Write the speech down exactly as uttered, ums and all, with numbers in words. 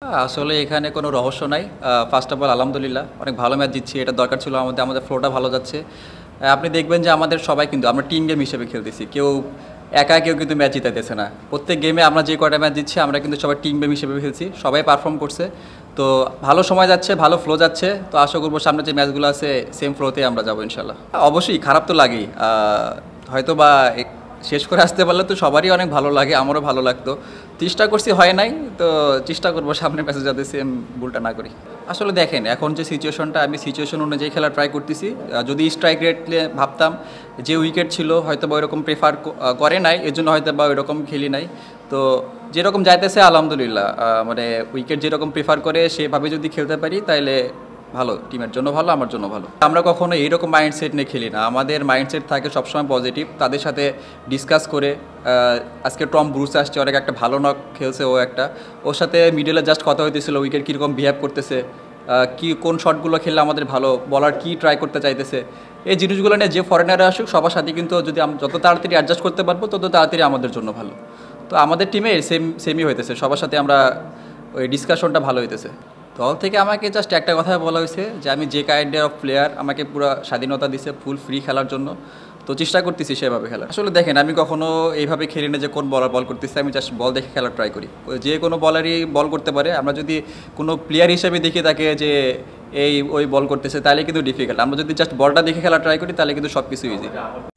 আসলে এখানে কোনো রহস্য নাই। ফার্স্ট অফ অল আলহামদুলিল্লাহ অনেক ভালো ম্যাচ জিতছি, এটা দরকার ছিল আমাদের, আমাদের ফ্লোটা ভালো যাচ্ছে। আপনি দেখবেন যে আমাদের সবাই কিন্তু আমরা টিম গেম হিসেবে খেলতেছি, কেউ একা কেউ কিন্তু ম্যাচ জিতাইতেছে না। প্রত্যেক গেমে আমরা যে কয়টা ম্যাচ জিতছি আমরা কিন্তু সবাই টিম গেম হিসেবে খেলছি, সবাই পারফর্ম করছে। তো ভালো সময় যাচ্ছে, ভালো ফ্লো যাচ্ছে। তো আশা করবো সামনে যে ম্যাচগুলো আছে সেম ফ্লোতে আমরা যাবো ইনশাল্লাহ। অবশ্যই খারাপ তো লাগেই, হয়তো বা শেষ করে আসতে পারলে তো সবারই অনেক ভালো লাগে, আমারও ভালো লাগতো। চেষ্টা করছি, হয় নাই, তো চেষ্টা করবো সামনে ম্যাচে যাতে সেম ভুলটা না করি। আসলে দেখেন এখন যে সিচুয়েশনটা, আমি সিচুয়েশন অনুযায়ী খেলা ট্রাই করতেছি। যদি স্ট্রাইক রেট ভাবতাম যে উইকেট ছিল হয়তো বা ওইরকম প্রেফার করে নাই, এর জন্য হয়তো বা ওইরকম খেলি নাই। তো যেরকম যাইতেছে আলহামদুলিল্লাহ, মানে উইকেট যেরকম প্রেফার করে সেভাবে যদি খেলতে পারি তাহলে ভালো, টিমের জন্য ভালো, আমার জন্য ভালো। আমরা কখনো এইরকম মাইন্ডসেট নিয়ে খেলি না, আমাদের মাইন্ডসেট থাকে সবসময় পজিটিভ। তাদের সাথে ডিসকাস করে, আজকে টম ব্রুস আসছে, অনেক একটা ভালো নক খেলছে ও একটা, ওর সাথে মিডলে জাস্ট কথা হইতেছিল উইকেট কীরকম বিহেভ করতেছে, কি কোন শটগুলো খেললে আমাদের ভালো, বলার কি ট্রাই করতে চাইতেছে। এই জিনিসগুলো নিয়ে যে ফরেনাররা আসুক সবার সাথে কিন্তু যদি আমরা যত তাড়াতাড়ি অ্যাডজাস্ট করতে পারবো তত তাড়াতাড়ি আমাদের জন্য ভালো। তো আমাদের টিমে সেম সেমই হইতেছে, সবার সাথে আমরা ওই ডিসকাশনটা ভালো হইতেছে। দল থেকে আমাকে জাস্ট একটা কথা বলা হয়েছে যে আমি যে কাইন্ডের অফ প্লেয়ার, আমাকে পুরো স্বাধীনতা দিছে ফুল ফ্রি খেলার জন্য। তো চেষ্টা করতেছি সেভাবে খেলা। আসলে দেখেন আমি কখনো এইভাবে খেলি না যে কোন বলার বল করতেছে, আমি জাস্ট বল দেখে খেলা ট্রাই করি। যে কোনো বলারই বল করতে পারে, আমরা যদি কোনো প্লেয়ার হিসেবে দেখি তাকে যে এই ওই বল করতেছে তাহলে কিন্তু ডিফিকাল্ট। আমরা যদি জাস্ট বলটা দেখে খেলা ট্রাই করি তাহলে কিন্তু সব কিছু ইজি।